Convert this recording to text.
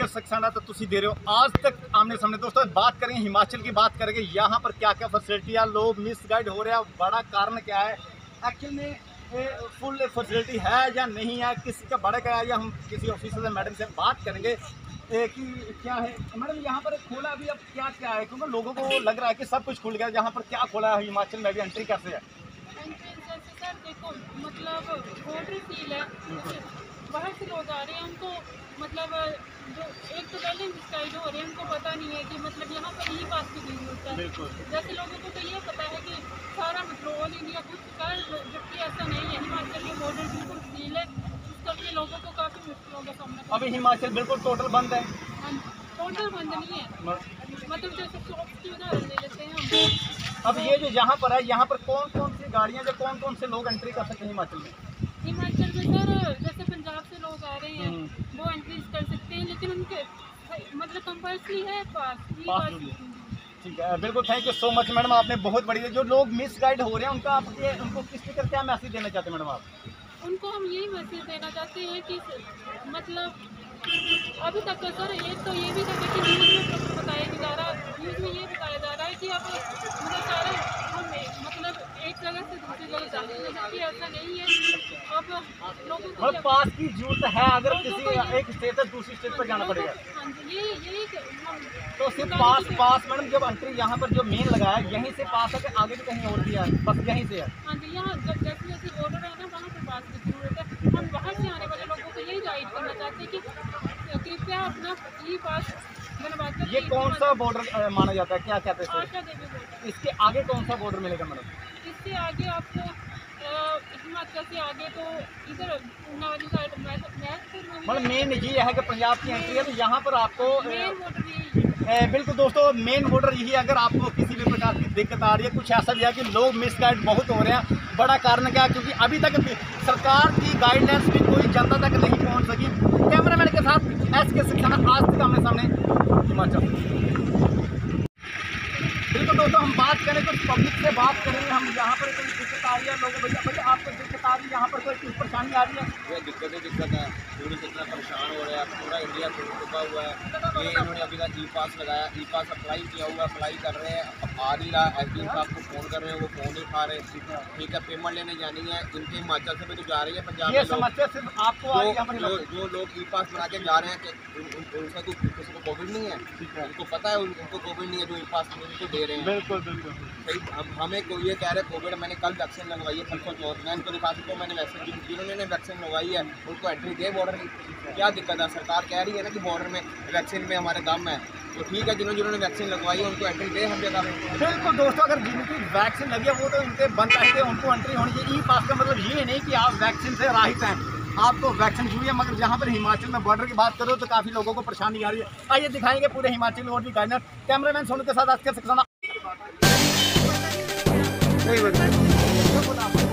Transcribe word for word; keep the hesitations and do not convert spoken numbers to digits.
सक्सेना तो तुसी दे रहे हो आज तक आमने सामने। दोस्तों बात करेंगे हिमाचल की, बात करेंगे यहाँ पर क्या क्या फैसिलिटी है, लोग मिसगाइड हो रहे हैं, बड़ा कारण क्या है, एक्चुअल में फुल फैसिलिटी है या नहीं है, किसी का बड़ा क्या है, या हम किसी ऑफिसर से मैडम से बात करेंगे कि क्या है। मैडम यहाँ पर खोला अभी अब क्या क्या है, क्योंकि लोगों को लग रहा है कि सब कुछ खुल गया, यहाँ पर क्या खोला है हिमाचल में, भी एंट्री कैसे है? सर देखो मतलब बॉर्डर सील है, बाहर से लोग आ रहे हैं, उनको मतलब जो एक तो पहले मिसगाइड हो रहे हैं, उनको पता नहीं है कि मतलब यहाँ पर ई पास की जरूरत है। जैसे लोगों को तो ये पता है कि सारा मतलब ऑल इंडिया कुछ कर, जबकि ऐसा नहीं है। हिमाचल में बॉर्डर बिल्कुल सील है, इस करके लोगों को काफ़ी मुश्किलों का सामना। अभी हिमाचल बिल्कुल टोटल बंद है? टोटल बंद नहीं है, मतलब जैसे शॉप्स की उदाहरण ले लेते हैं हम। अब ये जो यहाँ पर है, यहाँ पर कौन कौन सी गाड़ियाँ जो कौन कौन से लोग एंट्री कर सकते हैं हिमाचल में? हिमाचल में सर जैसे पंजाब से लोग आ रहे हैं वो एंट्री कर सकते हैं, लेकिन उनके मतलब कंपल्सरी है पास, पास। ठीक है, बिल्कुल thank you so much madam, आपने बहुत बड़ी। जो लोग मिसगाइड हो रहे हैं उनका आप ये उनको किस तरीके क्या मैसेज देना चाहते हैं मैडम आप? उनको हम यही मैसेज देना चाहते हैं कि मतलब अभी तक तो सर एक तो ये भी था कि न्यूज़ में बताया जा रहा न्यूज़ में ये बताया जा रहा है कि अब मतलब सारे हम मतलब एक जगह से दूसरी जगह जाते हैं, जबकि ऐसा नहीं है। अब लोगों को मतलब पास की जरूरत है, अगर किसी एक स्टेट से दूसरी स्टेट पर जाना पड़ेगा। हाँ जी, यही यही तो सिर्फ पास पास मैडम जब एंट्री यहाँ पर जो मेन लगा है यहीं से पास है कि आगे भी कहीं और भी है? बस यहीं से है? हाँ जी, यहाँ जैसे जैसे बॉर्डर है ना वहाँ पर पास की जरूरत है। हम बाहर से आने वाले लोगों को यही गाइड करना चाहते हैं कि कृपया अपना ई पास बनवा कर। ये कौन सा बॉर्डर माना जाता है, क्या कहते हैं? आशा देवी बॉर्डर। इसके आगे कौन सा बॉर्डर मिलेगा मैडम? इससे आगे आपको हिमाचल से आगे तो इधर ऊना वाली साइड मतलब मेन ये है कि पंजाब की एंट्री है, तो यहाँ पर आपको मेन बॉर्डर यही। बिल्कुल दोस्तों मेन बॉर्डर यही है। अगर आपको किसी भी प्रकार की दिक्कत आ रही है, कुछ ऐसा भी है कि लोग मिसगाइड बहुत हो रहे हैं, बड़ा कारण क्या है, क्योंकि अभी तक सरकार की गाइडलाइंस भी कोई जनता तक नहीं पहुंच सकी। कैमरामैन के साथ एस के सक्सेना आज तक आमने सामने हिमाचल। बिल्कुल दोस्तों हम बात करें कुछ पब्लिक से बात करेंगे, हम यहाँ पर कोई दिक्कत आ रही है लोगों को, भैया आपको दिक्कत आ रही है, यहाँ पर कोई कुछ परेशानी आ रही है? ये दिक्कत ही दिक्कत है, पूरी कितना परेशान हो रहा है, पूरा इंडिया रुका हुआ है। ये इन्होंने अभी तक ई पास लगाया, ई पास अप्लाई किया हुआ, अप्लाई कर रहे हैं, अब आ नहीं रहा। एस डी साहब को फ़ोन कर रहे हैं, वो फ़ोन नहीं उठा रहे। ठीक है, पेमेंट लेने जानी है, इनके हिमाचल से भी तो जा रही है पंजाब ये में। समस्या सिर्फ आपको आ रही है? जो जो लोग ई पास बना के जा रहे हैं कि उनका कोई किसी को कोविड नहीं है, उनको पता है उनको कोविड नहीं है, जो ई पास उनको दे रहे हैं। बिल्कुल बिल्कुल सही। हम हमें को ये कह रहे कोविड, मैंने कल वैक्सीन लगवाई है, परसों चौथ मैं इनको दिखा सकता हूँ, मैंने वैक्सीन जिन्होंने वैक्सीन लगवाई है उनको एंट्री दे बॉर्डर की। क्या दिक्कत है? सरकार कह रही है ना कि बॉर्डर में वैक्सीन में हमारे दम है, तो ठीक है, जिन्होंने जिन्होंने वैक्सीन लगवाई है उनको एंट्री दे हम जगह में। बिल्कुल दोस्तों, अगर जिनकी वैक्सीन लगी है वो तो इनके बनता है कि उनको एंट्री होनी चाहिए। ई पास का मतलब ये नहीं कि आप वैक्सीन से राहित हैं, आपको वैक्सीन हुई है, मगर जहाँ पर हिमाचल में बॉर्डर की बात करो तो काफ़ी लोगों को परेशानी आ रही है। आइए दिखाएंगे पूरे हिमाचल में और भी गाइडलाइन। कैमरामैन सोनू के साथ आज के सक्सेना।